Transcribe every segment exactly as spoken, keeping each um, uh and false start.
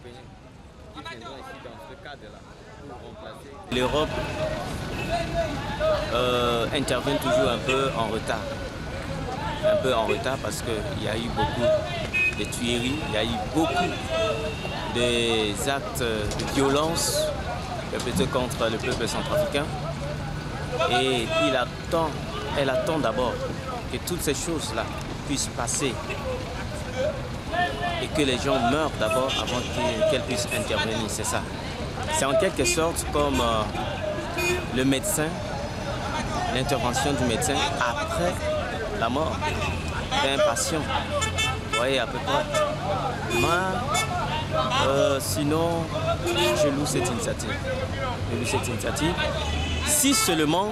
Européens qui viendront ici dans ce cadre-là pour remplacer. L'Europe euh, intervient toujours un peu en retard. Un peu en retard parce qu'il y a eu beaucoup de tueries, il y a eu beaucoup des actes de violence perpétrés contre le peuple centrafricain. Et il attend, elle attend d'abord que toutes ces choses-là puissent passer et que les gens meurent d'abord avant qu'elles puissent intervenir, c'est ça. C'est en quelque sorte comme euh, le médecin, l'intervention du médecin après la mort d'un patient. Vous voyez à peu près. Mais euh, sinon, je loue cette initiative. Je loue cette initiative. Si seulement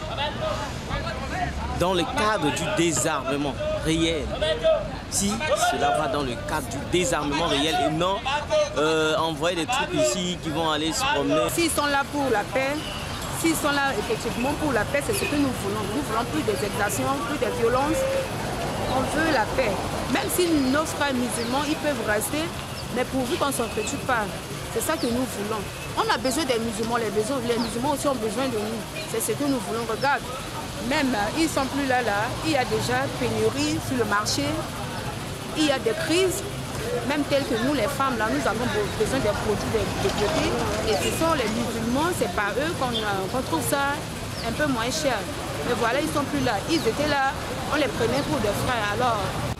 dans le cadre du désarmement réel, si cela va dans le cadre du désarmement réel et non euh, envoyer des troupes ici qui vont aller se promener. S'ils sont là pour la paix, s'ils sont là effectivement pour la paix, c'est ce que nous voulons. Nous voulons plus des exactions, plus de violences. On veut la paix. Même si nos frères musulmans, ils peuvent rester, mais pourvu qu'on ne s'entretue pas. C'est ça que nous voulons. On a besoin des musulmans, les, besoins, les musulmans aussi ont besoin de nous. C'est ce que nous voulons. Regarde, même ils ne sont plus là, là. Il y a déjà pénurie sur le marché. Il y a des crises, même telles que nous, les femmes, là, nous avons besoin des produits de, de beauté. Et ce sont les musulmans, c'est par eux qu'on qu'on trouve ça un peu moins cher. Mais voilà, ils ne sont plus là. Ils étaient là, on les prenait pour des frères. Alors,